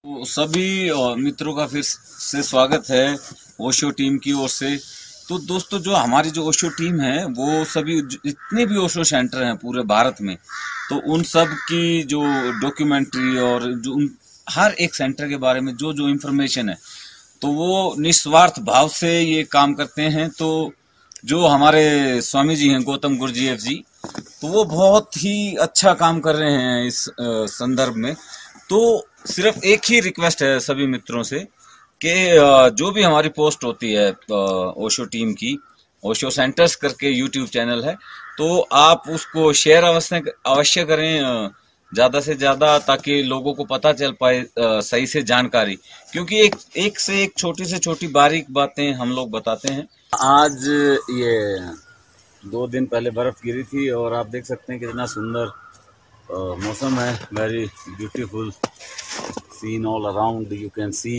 तो सभी मित्रों का फिर से स्वागत है ओशो टीम की ओर से। तो दोस्तों, जो हमारी जो ओशो टीम है वो सभी जितने भी ओशो सेंटर हैं पूरे भारत में, तो उन सब की जो डॉक्यूमेंट्री और जो उन हर एक सेंटर के बारे में जो जो इन्फॉर्मेशन है, तो वो निस्वार्थ भाव से ये काम करते हैं। तो जो हमारे स्वामी जी हैं गौतम गुरुजीएफ जी, तो वो बहुत ही अच्छा काम कर रहे हैं इस संदर्भ में। तो सिर्फ एक ही रिक्वेस्ट है सभी मित्रों से कि जो भी हमारी पोस्ट होती है ओशो टीम की, ओशो सेंटर्स करके यूट्यूब चैनल है, तो आप उसको शेयर अवश्य करें ज़्यादा से ज़्यादा, ताकि लोगों को पता चल पाए सही से जानकारी। क्योंकि एक से एक छोटी से छोटी बारीक बातें हम लोग बताते हैं। आज ये 2 दिन पहले बर्फ़ गिरी थी और आप देख सकते हैं कितना सुंदर मौसम है। Very beautiful scene all around you can see.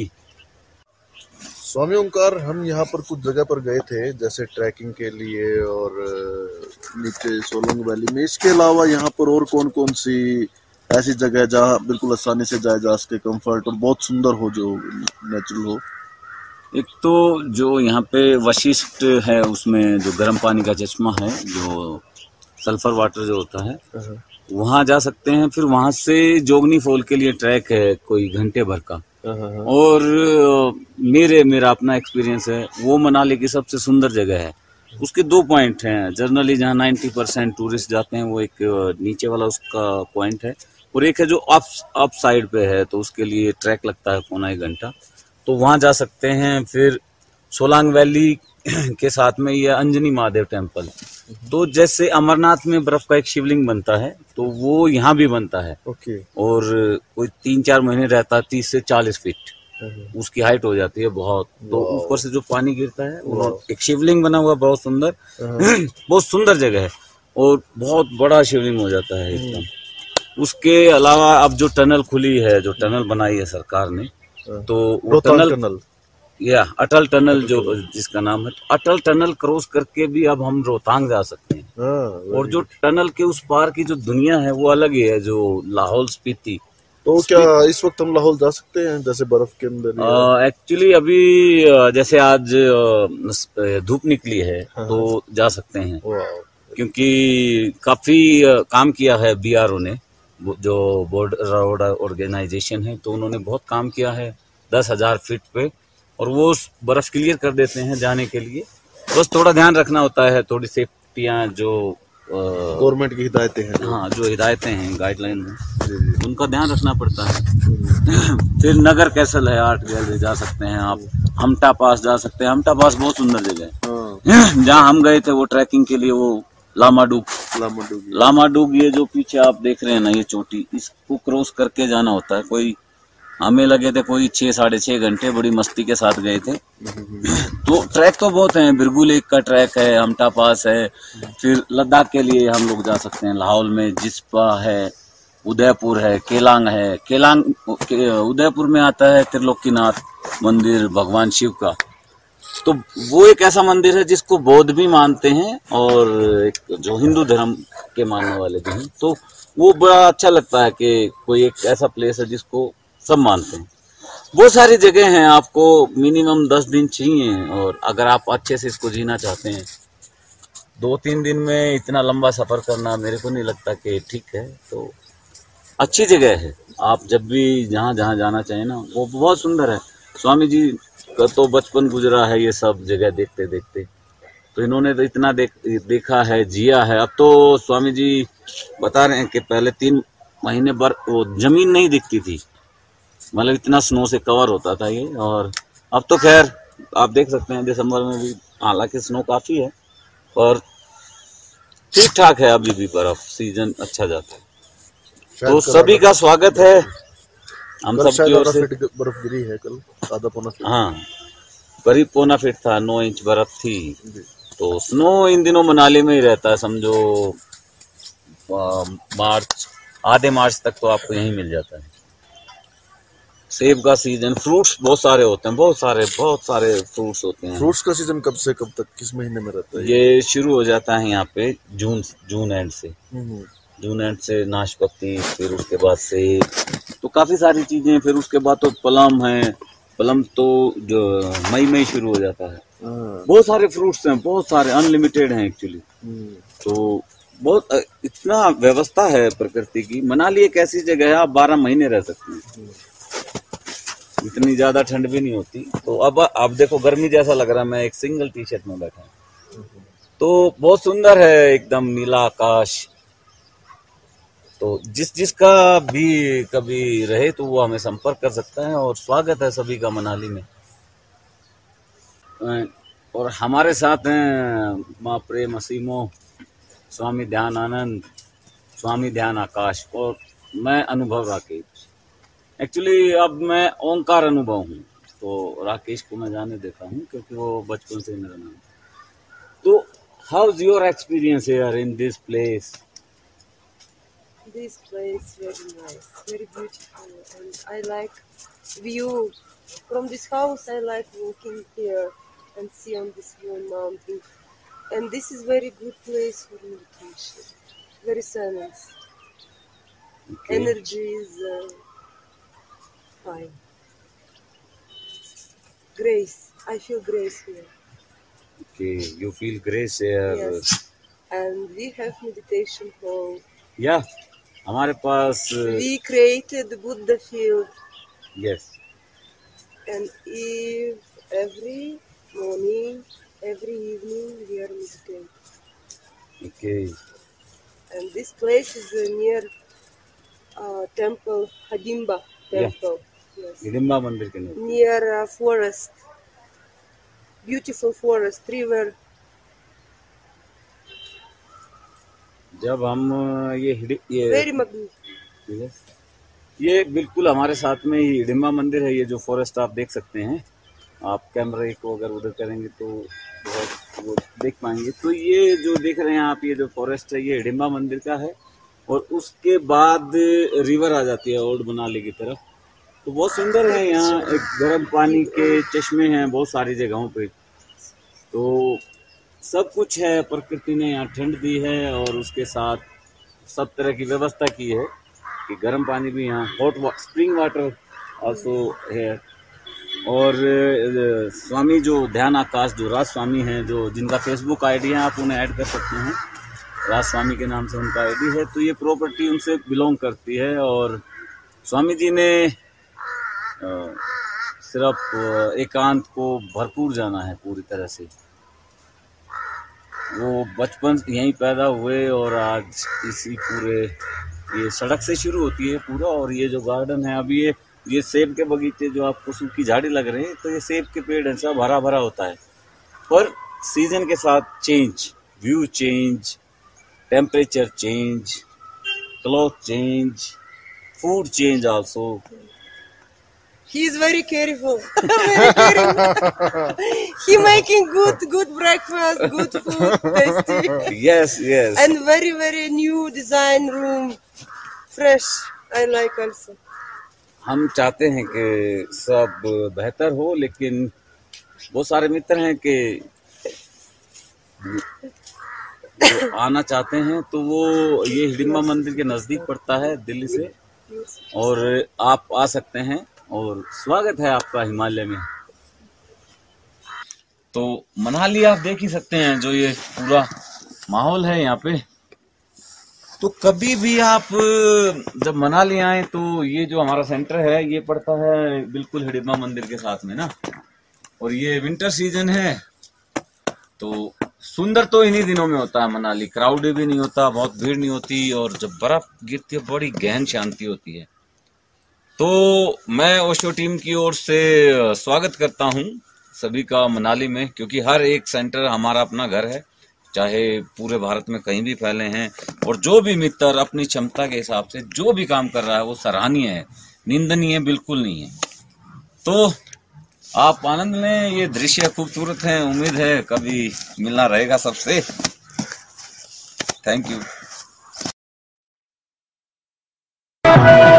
Swami Omkar, हम यहाँ पर कुछ जगह पर गए थे, जैसे ट्रैकिंग के लिए और नीचे सोलंग वैली में। इसके अलावा यहाँ पर और कौन कौन सी ऐसी जगह है जहाँ बिल्कुल आसानी से जाया जा सके, कंफर्ट और बहुत सुंदर हो, जो नेचुरल हो? एक तो जो यहाँ पे वशिष्ठ है, उसमें जो गर्म पानी का चश्मा है, जो सल्फर वाटर जो होता है, वहाँ जा सकते हैं। फिर वहाँ से जोगनी फॉल के लिए ट्रैक है कोई घंटे भर का। और मेरा अपना एक्सपीरियंस है, वो मनाली की सबसे सुंदर जगह है। उसके 2 पॉइंट हैं जनरली जहाँ 90% टूरिस्ट जाते हैं। वो एक नीचे वाला उसका पॉइंट है, और एक है जो अप साइड पे है, तो उसके लिए ट्रैक लगता है पौना 1 घंटा, तो वहाँ जा सकते हैं। फिर सोलांग वैली के साथ में ये अंजनी महादेव टेम्पल। तो जैसे अमरनाथ में बर्फ का एक शिवलिंग बनता है, तो वो यहाँ भी बनता है। और कोई 3-4 महीने रहता है, 30 से 40 फीट उसकी हाइट हो जाती है बहुत। तो ऊपर से जो पानी गिरता है, वो एक शिवलिंग बना हुआ बहुत सुंदर बहुत सुंदर जगह है, और बहुत बड़ा शिवलिंग हो जाता है एकदम। उसके अलावा अब जो टनल खुली है, जो टनल बनाई है सरकार ने, तो वो टनल या अटल टनल जो जिसका नाम है, तो अटल टनल क्रॉस करके भी अब हम रोहतांग जा सकते हैं। और जो टनल के उस पार की जो दुनिया है वो अलग ही है, जो लाहौल स्पीति। तो क्या इस वक्त हम लाहौल जा सकते हैं, जैसे बर्फ के अंदर? एक्चुअली अभी जैसे आज धूप निकली है, तो जा सकते हैं, क्योंकि काफी काम किया है बीआरओ ने, जो बोर्ड रोड ऑर्गेनाइजेशन है, तो उन्होंने बहुत काम किया है 10,000 फीट पे, और वो बर्फ क्लियर कर देते हैं जाने के लिए। बस थोड़ा ध्यान रखना होता है, थोड़ी सेफ्टियां जो गवर्नमेंट की हिदायतें हैं, हाँ जो हिदायतें हैं, गाइडलाइन हैं, उनका ध्यान रखना पड़ता है। फिर नगर कैसल है, आर्ट गैलरी जा सकते हैं आप, हमटा पास जा सकते हैं। हमटा पास बहुत सुंदर जगह है। जहाँ हम गए थे वो ट्रैकिंग के लिए, वो लामाडूग ये जो पीछे आप देख रहे हैं ना, ये चोटी, इसको क्रॉस करके जाना होता है। कोई हमें लगे थे कोई 6-6.5 घंटे, बड़ी मस्ती के साथ गए थे। तो ट्रैक तो बहुत हैं, बिरगू लेक का ट्रैक है, हमटा पास है। फिर लद्दाख के लिए हम लोग जा सकते हैं, लाहौल में जिस्पा है, उदयपुर है, केलांग है। उदयपुर में आता है त्रिलोकीनाथ मंदिर भगवान शिव का। तो वो एक ऐसा मंदिर है जिसको बौद्ध भी मानते हैं, और एक जो हिंदू धर्म के मानने वाले भी हैं। तो वो बड़ा अच्छा लगता है कि कोई एक ऐसा प्लेस है जिसको सब मानते हैं। बहुत सारी जगह हैं, आपको मिनिमम 10 दिन चाहिए, और अगर आप अच्छे से इसको जीना चाहते हैं, 2-3 दिन में इतना लंबा सफर करना मेरे को नहीं लगता कि ठीक है। तो अच्छी जगह है, आप जब भी जहाँ जाना चाहें ना, वो बहुत सुंदर है। स्वामी जी का तो बचपन गुजरा है ये सब जगह देखते देखते, तो इन्होंने तो इतना देखा है, जिया है। अब तो स्वामी जी बता रहे हैं कि पहले 3 महीने वो जमीन नहीं दिखती थी, मतलब इतना स्नो से कवर होता था ये। और अब तो खैर आप देख सकते हैं दिसंबर में भी, हालांकि स्नो काफी है, और ठीक ठाक है अभी भी, बर्फ सीजन अच्छा जाता है। तो सभी का स्वागत है हम सब की ओर से। बर्फ गिरी है कल, आधा पौना फीट। हाँ, करीब पौना फीट था, 9 इंच बर्फ थी। तो स्नो इन दिनों मनाली में ही रहता है, समझो आधे मार्च तक तो आपको यहीं मिल जाता है। सेब का सीजन, फ्रूट्स बहुत सारे होते हैं, बहुत सारे फ्रूट्स होते हैं। फ्रूट्स का सीजन कब से कब तक, किस महीने में रहता है? ये शुरू हो जाता है यहाँ पे जून एंड से। जून एंड से नाशपाती, फिर उसके बाद सेब, तो काफ़ी सारी चीज़ें। फिर उसके बाद तो प्लम है, प्लम तो जो मई में ही शुरू हो जाता है। बहुत सारे फ्रूट्स हैं, बहुत सारे, अनलिमिटेड हैं एक्चुअली। तो बहुत इतना व्यवस्था है प्रकृति की। मनाली एक ऐसी जगह है आप 12 महीने रह सकते हैं, इतनी ज्यादा ठंड भी नहीं होती। तो अब देखो गर्मी जैसा लग रहा है, मैं एक सिंगल टी शर्ट में बैठा हूँ। तो बहुत सुंदर है, एकदम नीला आकाश। तो जिसका भी कभी रहे तो वो हमें संपर्क कर सकता है, और स्वागत है सभी का मनाली में। और हमारे साथ हैं माँ प्रेम असीमो, स्वामी ध्यान आनंद, स्वामी ध्यान आकाश, और मैं अनुभव राकेश। एक्चुअली अब मैं ओंकार अनुभव हूँ, तो राकेश को मैं जाने देता हूँ क्योंकि वो बचपन से मेरा नाम। तो how is your experience here in this place? This place very nice, very beautiful, and I like view from this house. I like walking here and see on this view on mountain, and this is very good place for meditation. Very silence. Okay. Energy is fine. Grace. I feel grace here. Okay, you feel grace here? Yes. And we have meditation hall. Yeah, हमारे पास We created Buddha field. yes. And every morning, every evening, we are meditating. Okay. And this place is near temple, Hidimba temple. Yes. Hidimba मंदिर के नीचे। Near forest, beautiful forest, river. जब हम ये Very magnificent. ये बिल्कुल हमारे साथ में ही हिडिंबा मंदिर है। ये जो फॉरेस्ट आप देख सकते हैं, आप कैमरे को अगर उधर करेंगे तो बहुत वो देख पाएंगे। तो ये जो देख रहे हैं आप, ये जो फॉरेस्ट है ये हिडिंबा मंदिर का है, और उसके बाद रिवर आ जाती है ओल्ड मनाली की तरफ। तो बहुत सुंदर है यहाँ, एक गर्म पानी के चश्मे हैं बहुत सारी जगहों पे। तो सब कुछ है, प्रकृति ने यहाँ ठंड दी है, और उसके साथ सब तरह की व्यवस्था की है कि गर्म पानी भी यहाँ, हॉट स्प्रिंग वाटर आल्सो है। और स्वामी जो ध्यान आकाश, जो राज स्वामी हैं, जो जिनका फेसबुक आईडी है, आप उन्हें ऐड कर सकते हैं, राज स्वामी के नाम से उनका आईडी है। तो ये प्रॉपर्टी उनसे बिलोंग करती है, और स्वामी जी ने सिर्फ एकांत को भरपूर जाना है पूरी तरह से। वो बचपन यहीं पैदा हुए, और आज इसी पूरे, ये सड़क से शुरू होती है पूरा, और ये जो गार्डन है, अभी ये सेब के बगीचे जो आपको सूखी झाड़ी लग रहे हैं, तो ये सेब के पेड़ हैं, सब हरा भरा होता है। पर सीजन के साथ change, view change, temperature change, cloth change, food change also. He is very careful. Very careful. He making good breakfast, good food, tasty. Yes, yes. And very new design room, fresh. I like also. हम चाहते हैं कि सब बेहतर हो, लेकिन बहुत सारे मित्र हैं कि जो आना चाहते हैं, तो वो ये हिडिंबा मंदिर के नज़दीक पड़ता है दिल्ली से, और आप आ सकते हैं, और स्वागत है आपका हिमालय में। तो मनाली आप देख ही सकते हैं, जो ये पूरा माहौल है यहाँ पे। तो कभी भी आप जब मनाली आए, तो ये जो हमारा सेंटर है ये पड़ता है बिल्कुल हिडिंबा मंदिर के साथ में ना, और ये विंटर सीजन है। तो सुंदर तो इन्हीं दिनों में होता है मनाली, क्राउड भी नहीं होता, बहुत भीड़ नहीं होती, और जब बर्फ गिरती है बड़ी गहन शांति होती है। तो मैं ओशो टीम की ओर से स्वागत करता हूं सभी का मनाली में, क्योंकि हर एक सेंटर हमारा अपना घर है, चाहे पूरे भारत में कहीं भी फैले हैं। और जो भी मित्र अपनी क्षमता के हिसाब से जो भी काम कर रहा है वो सराहनीय है, निंदनीय बिल्कुल नहीं है। तो आप आनंद लें, ये दृश्य खूबसूरत है। उम्मीद है कभी मिलना रहेगा सबसे। Thank you.